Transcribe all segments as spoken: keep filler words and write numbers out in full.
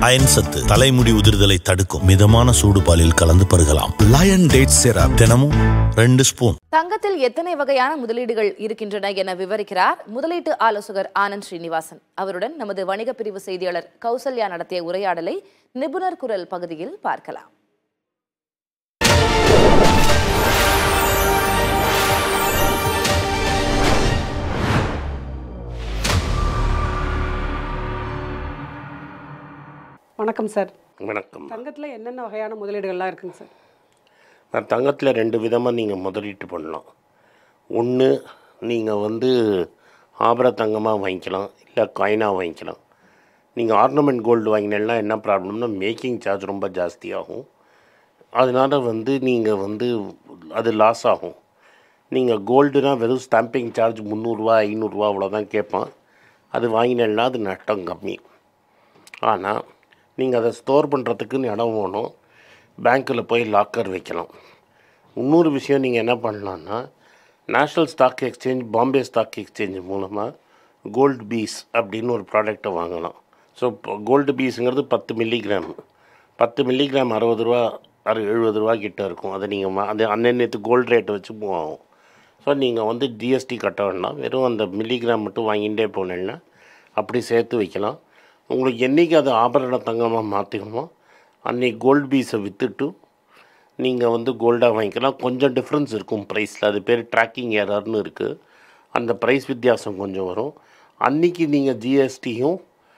Iron சத்து தலைமுடி உதிர்தலை தடுக்கும். மிதமான சூடு பாலில் கலந்து பருகலாம். லயன் டேட் சிரப் தினமும் ரெண்டு ஸ்பூன். தங்கத்தில் எத்தனை வகையான முதலீடுகள் இருக்கின்றன என விவரிக்கிறார் முதலீட்டு ஆலோசகர் ஆனந்த் ஸ்ரீனிவாசன். அவருடன் நமது வணிக பிரிவு செய்தியாளர் கௌசல்யா நடத்திய உரையாடலை நிபுணர் குரல் பகுதியில் பார்க்கலாம். வணக்கம் சார். வணக்கம். தங்கத்தில் என்னென்ன வகையான முதலீடுகள்லாம் இருக்குங்க சார்? நான் தங்கத்தில் ரெண்டு விதமாக நீங்கள் முதலீட்டு பண்ணலாம். ஒன்று, நீங்கள் வந்து ஆபர தங்கமாக வாங்கிக்கலாம், இல்லை காயினாக வாங்கிக்கலாம். நீங்கள் ஆர்னமெண்ட் கோல்டு வாங்கினீங்கன்னா என்ன ப்ராப்ளம்னா மேக்கிங் சார்ஜ் ரொம்ப ஜாஸ்தியாகும். அதனால் வந்து நீங்கள் வந்து அது லாஸ் ஆகும். நீங்கள் கோல்டுனால் வெறும் ஸ்டாம்பிங் சார்ஜ் முந்நூறுரூவா ஐநூறுரூவா அவ்வளோதான் கேட்பான். அது வாங்கினீங்கன்னா அது நஷ்டம் கம்மி. ஆனால் நீங்கள் அதை ஸ்டோர் பண்ணுறதுக்குன்னு இடம் வேணும். பேங்க்கில் போய் லாக்கர் வைக்கலாம். இன்னொரு விஷயம் நீங்கள் என்ன பண்ணலான்னா, national stock exchange, Bombay stock exchange மூலமாக கோல்டு பீஸ் அப்படின்னு ஒரு ப்ராடக்டை வாங்கலாம். ஸோ கோல்டு பீஸுங்கிறது பத்து மில்லிகிராம் பத்து மில்லிகிராம் அறுபது ரூபா அறு எழுபது ரூபா கிட்ட இருக்கும். அதை நீங்கள் அது அன்னன்னைத்து கோல்டு ரேட்டை வச்சு மூவ் ஆகும். ஸோ நீங்கள் வந்து ஜிஎஸ்டி கட்ட வேண்டாம், வெறும் அந்த மில்லிகிராம் மட்டும் வாங்கிகிட்டே போனீங்கன்னா அப்படி சேர்த்து வைக்கலாம். உங்களுக்கு என்றைக்கு அது ஆபரண தங்கமாக மாற்றிக்கணுமோ அன்றைக்கி கோல்டு பீஸை விற்றுட்டு நீங்கள் வந்து கோல்டாக வாங்கிக்கலாம். கொஞ்சம் டிஃப்ரென்ஸ் இருக்கும் ப்ரைஸில். அது பேர் ட்ராக்கிங் எரர்னு இருக்குது. அந்த ப்ரைஸ் வித்தியாசம் கொஞ்சம் வரும். அன்றைக்கி நீங்கள் ஜிஎஸ்டியும்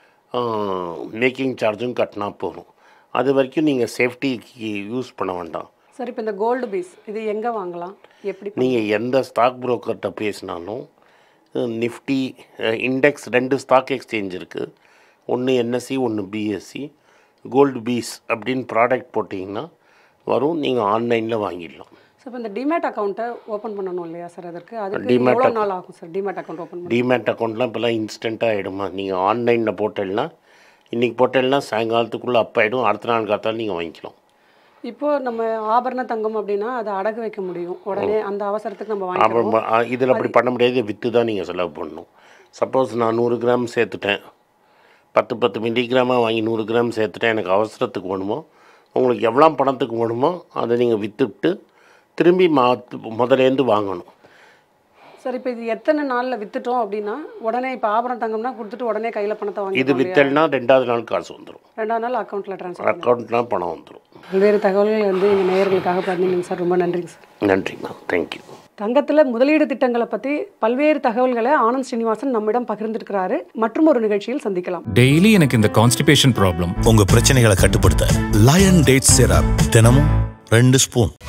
மேக்கிங் சார்ஜும் கட்டினா போகும். அது வரைக்கும் நீங்கள் சேஃப்டிக்கு யூஸ் பண்ண வேண்டாம். சார், இப்போ இந்த கோல்டு பீஸ் இது எங்கே வாங்கலாம், எப்படி? நீங்கள் எந்த ஸ்டாக் புரோக்கர்கிட்ட பேசினாலும் நிஃப்டி இண்டெக்ஸ் ரெண்டு ஸ்டாக் எக்ஸ்சேஞ்ச் இருக்குது. ஒன்று என்எஸ்சி, ஒன்று பிஎஸ்சி. கோல்டு பீஸ் அப்படின்னு ப்ராடக்ட் போட்டிங்கன்னா வரும். நீங்கள் ஆன்லைனில் வாங்கிடலாம். ஸோ இப்போ இந்த டிமேட் அக்கௌண்ட்டை ஓப்பன் பண்ணணும் இல்லையா சார்? அதற்கு அதுக்கு எவ்வளோ நாள் ஆகும் சார் டிமேட் அக்கௌண்ட் ஓப்பன் பண்ண? டிமேட் அக்கௌண்ட்லாம் இப்போலாம் இன்ஸ்டண்ட்டாக ஆகிடுமா. நீங்கள் ஆன்லைனில் போட்டேன்னா இன்றைக்கி போட்டேன்னா சாயங்காலத்துக்குள்ளே அப் ஆகிடும். அடுத்த நாள் காத்தாலும் நீங்கள் வாங்கிக்கலாம். இப்போது நம்ம ஆபரண தங்கம் அப்படின்னா அதை அடகு வைக்க முடியும் உடனே, அந்த அவசரத்துக்கு நம்ம வாங்கிக்கலாம். இதில் அப்படி பண்ண முடியாது. விற்று தான் நீங்கள் செலவு பண்ணணும். சப்போஸ் நான் நூறு கிராம் சேர்த்துட்டேன், பத்து பத்து மில்லிகிராமாக வாங்கி நூறு கிராம் சேர்த்துட்டேன், எனக்கு அவசரத்துக்கு வேணுமோ, உங்களுக்கு எவ்வளோ பணத்துக்கு வேணுமோ அதை நீங்கள் விற்றுட்டு திரும்பி மா முதலேருந்து வாங்கணும். சார், இப்போ இது எத்தனை நாளில் விற்றுட்டோம் அப்படின்னா உடனே இப்போ ஆபரண தங்கம்னா கொடுத்துட்டு உடனே கையில் பணத்தை வாங்கி இது விற்றல்னா ரெண்டாவது நாள் காசு வந்துடும். ரெண்டாவது நாள் அக்கௌண்ட்டில் ட்ரான்ஸ்ஃபர் அக்கௌண்ட்லாம் பணம் வந்துடும். பல்வேறு தகவல்கள் வந்து எங்கள் நேயர்களுக்காக பண்ணிங்க சார். ரொம்ப நன்றிங்க சார். நன்றிம்மா, தேங்க்யூ. தங்கத்தில் முதலீடு திட்டங்களை பற்றி பல்வேறு தகவல்களை ஆனந்த் ஸ்ரீனிவாசன் நம்மிடம் பகிர்ந்திருக்கிறாரு. மற்றும் ஒரு நிகழ்ச்சியில் சந்திக்கலாம். டெய்லி எனக்கு இந்த கான்ஸ்டிபேஷன் ப்ராப்ளம். உங்க பிரச்சனைகளை கட்டுப்படுத்த லயன் டேட் சிரப் தினமும் ரெண்டு ஸ்பூன்.